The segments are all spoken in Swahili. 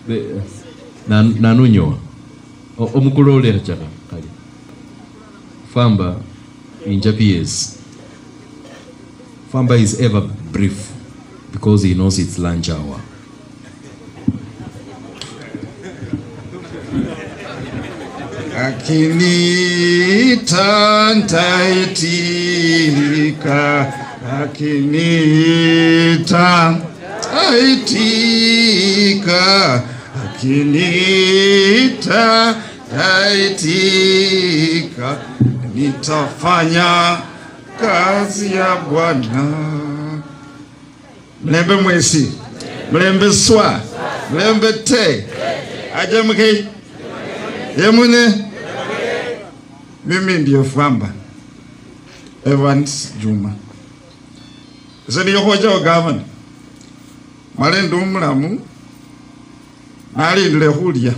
nanunyo omukulu olera chaka kali Fwamba in Japanese. Fwamba is ever brief because he knows it's lunch hour. Akinita ntaitika, akinita ntaitika, akinita ntaitika, nitafanya kazi ya Bwana. Mlembe mwesi, mlembe swa, mlembe te, ajamke, yemune. Mimi ndiyo Fwamba Evans Juma. Zeni yohoja wa governor. Malendu mlamu. Nali ndile hulia.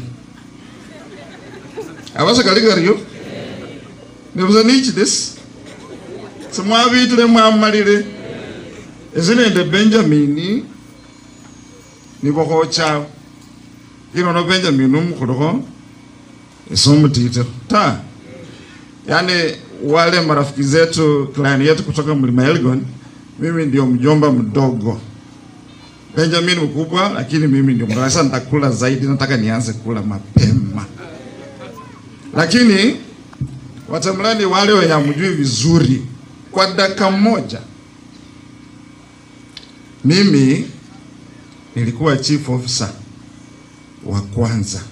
Awasa kaligariyo. Nebuza nichi des. Samwabi itule mwamalile. Zeni ende Benjamini. Niboho chao. Ino no Benjamini mkudoko. Isomu titer. Ta. Yani wale marafiki zetu, client yetu kutoka Mlima Elgon, mimi ndio mjomba mdogo. Benjamin mkubwa, lakini mimi ndio mdogo. Sasa nitakula zaidi, nataka nianze kula mapema. Lakini Watamlani wale wanyamujui vizuri kwa dakika moja. Mimi nilikuwa Chief Officer wa kwanza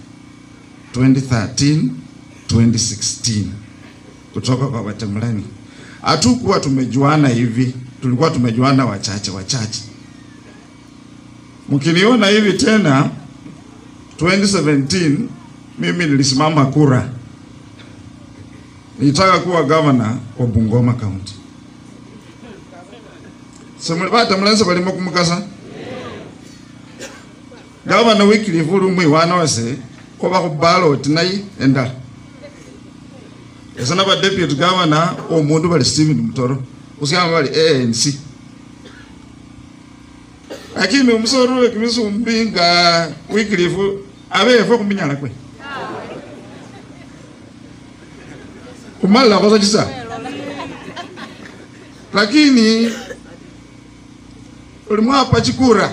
2013-2016 kutoka kwa Watamlani. Hatukuwa tumejuana hivi, tulikuwa tumejuana wachache. Mkiniona hivi tena 2017 mimi nilisimama kura. Nilitaka kuwa governor wa Bungoma County. Watamlani balimo kumukasa. Governor wiki vulu mwana wase kwa ballot nayi enda. Esana ba deputy governor omundu bali Steven Mutoro usiama bali ANC. Lakini umusoro wekimisu mbinga wikilifu abefo kuminyala kwe. Kumala kwa chisa. Lakini ulimwa pachikura.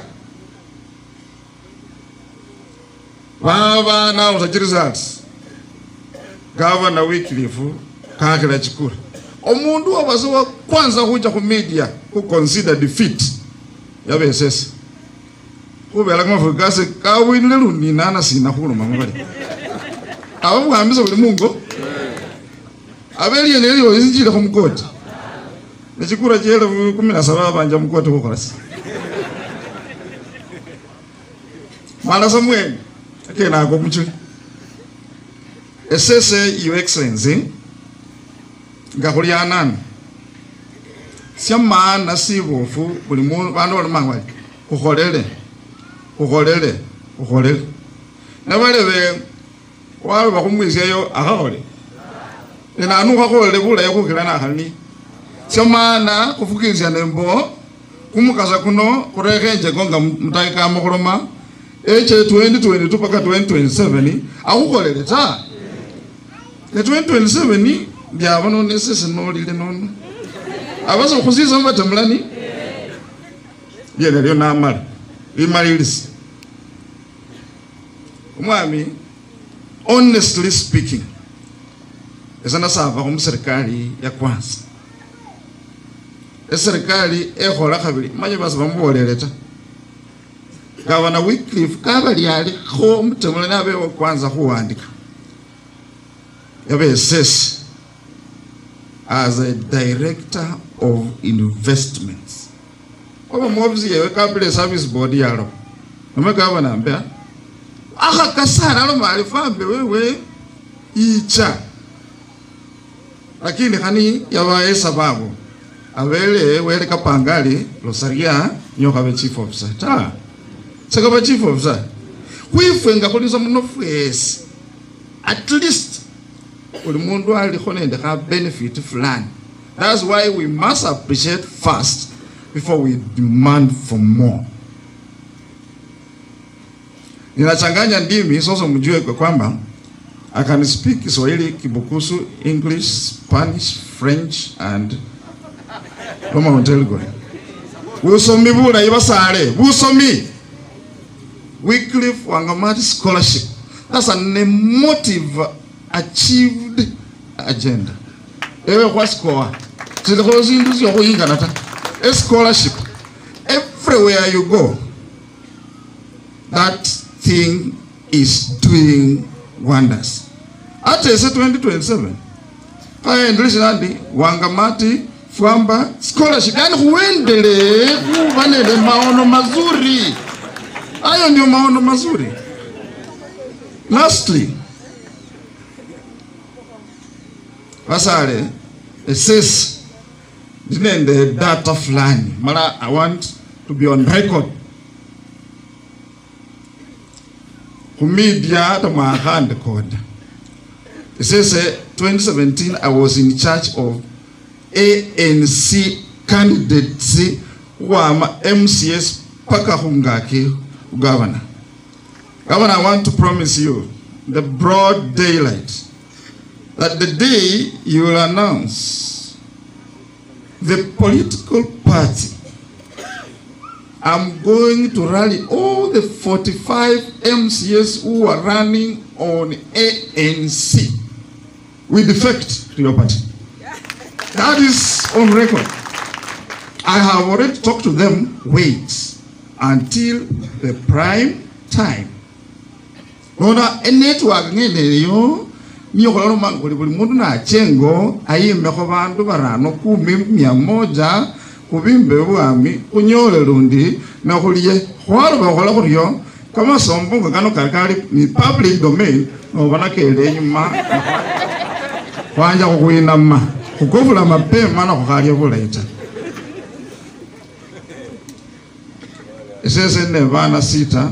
Baba na usajili results. Governor Wycliffe kakira chikura. Omundu wabazo kwanza huja ku media ku consider defeat ya BSS. Kubera kama fukase kawinile lunina na sina huluma mabali. Abo bwambiza buli mungo. Abeli eneliyo injira ku mukoti. Nechikura chele 17 banja mukoti ko kolasi. Mala Samuel akena ko muchuli. Esese Your Excellency ngakuliana siama nasibofu buli muntu bantu balimangwa kuholele nabalebe wale bakumwiseyo akahole ena anu kakole bula yakukira na khali siama kufukizya nembo kumukasa kuno kurekenje gonga mutaika amakoloma eche 2022 paka 2027 akukolele ta. The 2027 byaba no nesese no lile nono. Abazo kuziza Watamlani. Yele lyo namala. Imalilisi. Umwami, honestly speaking, esana sava ku serikali ya kwanza. Serikali ekhola kabili manye basi bamboleleta. Governor Wycliffe kabali ali ko Watamlani abewo kwanza kuandika. Yabe as a director of investments. Oba mwofisi yewe kabile service board yalo. Nomeka wana mbea. Aka kasana lo mali Fwamba wewe icha. Lakini kani yabaye sababu. Abele wele kapangali losaria nyoka be chief officer. Ta. Saka ba chief officer. Kwifenga kuliza munofwesi. At least ulimundu alikhonende ka benefit fulani. That's why we must appreciate first before we demand for more. Ninachanganya ndimi sasa mjue kwa kwamba I can speak Kiswahili, Kibukusu, English, Spanish, French and Roma Ontelgo. Busomi bula ibasale. Busomi. Wycliffe Wangamati scholarship. That's a motive achieved agenda. Ewe kwa score. Silikozi induzi yoko inga nata. A scholarship. Everywhere you go, that thing is doing wonders. At 2027, kaya endelesha nandi Wangamati Fwamba scholarship. Yani huendele kuvanele maono mazuri. Ayo ndio maono mazuri. Lastly, Vasare, it says, the data fulani. Mara, I want to be on record. Media to my hand code. It says 2017 I was in charge of ANC candidates WAMA-MCS Pakahungaki governor. Governor, I want to promise you the broad daylight that the day you will announce the political party, I'm going to rally all the 45 MCS who are running on ANC with effect to your party. That is on record. I have already talked to them. Wait until the prime time. Nona network ngene yo niyo kolalo mangoli buli mundu na chengo ayime ko bandu barano 100 kubimbe bwami kunyole lundi na kuliye kwalo bakola kuriyo kama sombunga kano kakali ni public domain no banakele nyuma kwanja kukwina ma kukuvula mapema na kukali buleta esese nevana sita.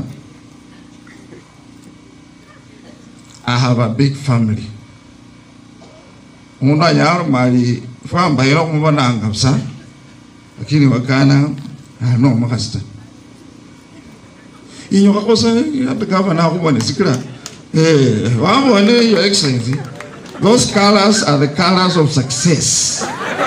I have a big family. Munda yaro mali Fwamba yero kumubona ngapsa. Lakini wakana no makasita. Inyo kakosa hata governor kubone sikira. Wabone your excellency. Those colors are the colors of success.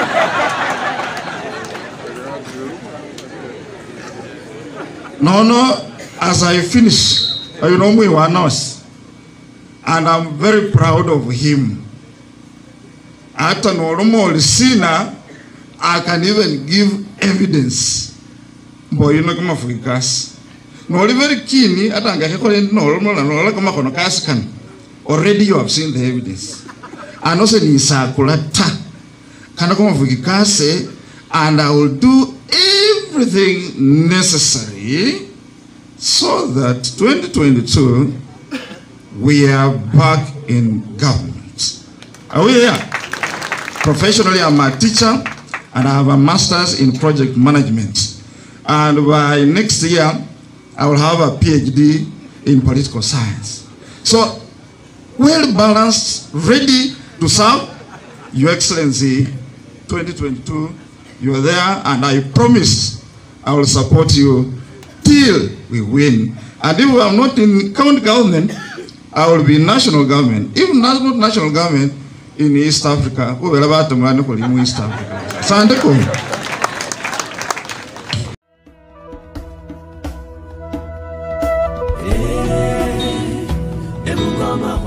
No, as I finish, you know me one us. And I'm very proud of him. Ata normal sina, I can even give evidence. Boy, you know kama fuikas. No, very keen. Ata angakekole normal and all kama kono kaskan. Already you have seen the evidence. And also ni sakulata. Kana kama fuikase, and I will do everything necessary so that 2022 we are back in government. Are we here? Professionally, I'm a teacher and I have a master's in project management. And by next year, I will have a PhD in political science. So, well balanced, ready to serve. Your Excellency, 2022, you are there, and I promise I will support you till we win. And if we are not in county government, I will be national government. Even not national government in East Africa. Who will about to run in East Africa? Sandeko.